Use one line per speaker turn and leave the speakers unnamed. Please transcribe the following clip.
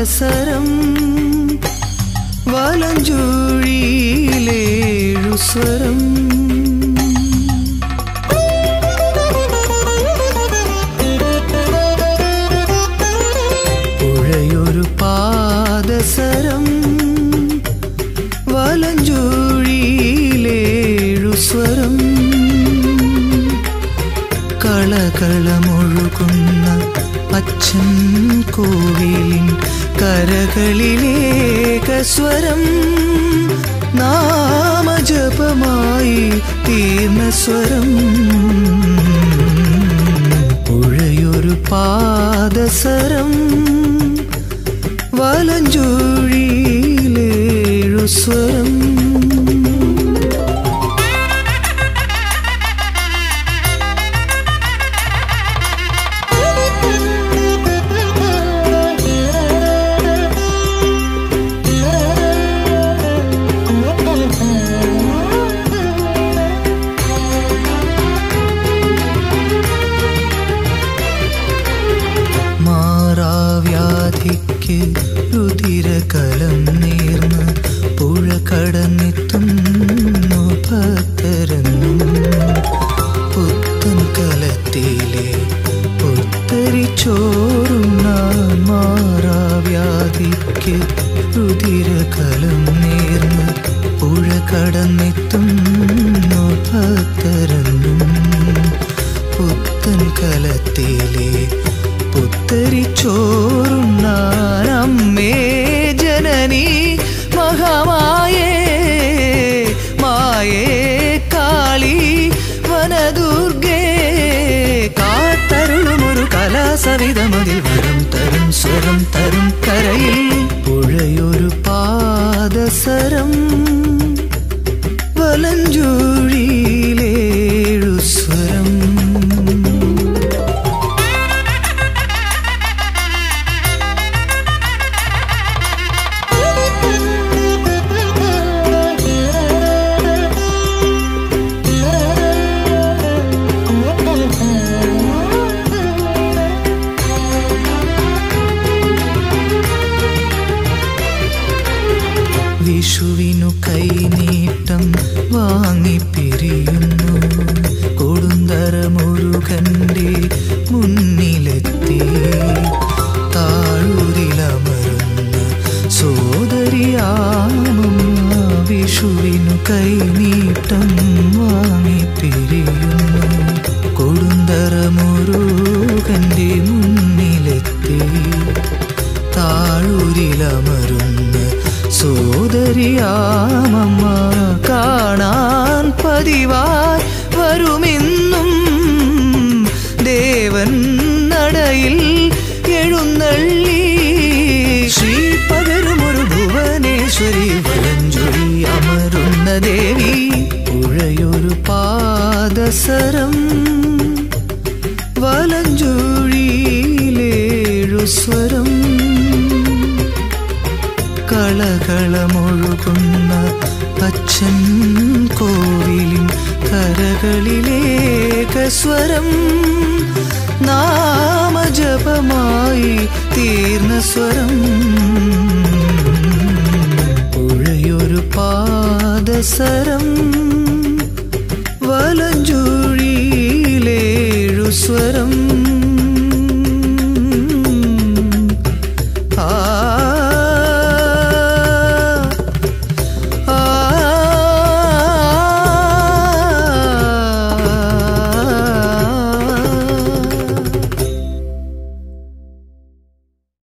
പാദസരം വലഞ്ചുഴിയിലേഴു സ്വരം പുഴയൊരു പാദസരം വലഞ്ചുഴിയിലേഴു സ്വരം കളകളമൊഴുകുന്ന അച്ഛൻ കോവിലിൻ കരകളിലേകസ്വരം നാമജപമായി തീർന്ന സ്വരം പുഴയൊരു പാദസരം വലഞ്ചുഴിയിലേഴു സ്വരം വ്യാധിക്ക് രുധിരകലം നേർന്ന് പുഴ കടന്നെത്തുന്നു ഭക്തരെന്നും പുത്തൻ കലത്തിലെ പുത്തരിച്ചോറുന്ന മാറാവ്യാധിക്ക് രുധിരകലം നേർന്ന് പുഴ കടന്നെത്തുന്നു ഭക്തരെന്നും പുത്തൻ കലത്തിലെ പുത്തരിച്ചോറുണ്ണാനമ്മേ ജനനി മഹാമായേ മായേ കാളി വനദുർഗേ കാത്തരുളുമൊരു കലാസവിധമതിൽ വരം തരും സ്വരം തരും കരയിൽ പുഴയൊരു പാദസരം വലഞ്ചുഴിയിലേഴു സ്വരം വിഷുവിനു കൈനീട്ടം വാങ്ങിപ്പിരിയുന്നു കൊടുന്തര മുരുകന്റെ മുന്നിലെത്തി താഴൂരിലമരുന്ന സോദരിയാമമ്മ വിഷുവിനു കൈനീട്ടം വാങ്ങിപ്പിരിയുന്നു കൊടുന്തര മുരുകന്റെ മുന്നിലെത്തി താഴൂരിലമരുന്ന സോദരിയാമമ്മ കാണാൻ പതിവായി വരുമെന്നും ദേവൻ നടയിൽ എഴുന്നള്ളി ശ്രീ പകരുമൊരു ഭുവനേശ്വരി വലഞ്ചൊലി അമരുന്ന ദേവി പുഴയൊരു പാദസരം വലഞ്ചുഴിയിലേഴു സ്വരം കളകളമൊഴുകുന്ന അച്ഛൻ കോവിലിൻ കരകളിലേകസ്വരം നാമജപമായി തീർന്ന സ്വരം പുഴയൊരു പാദസരം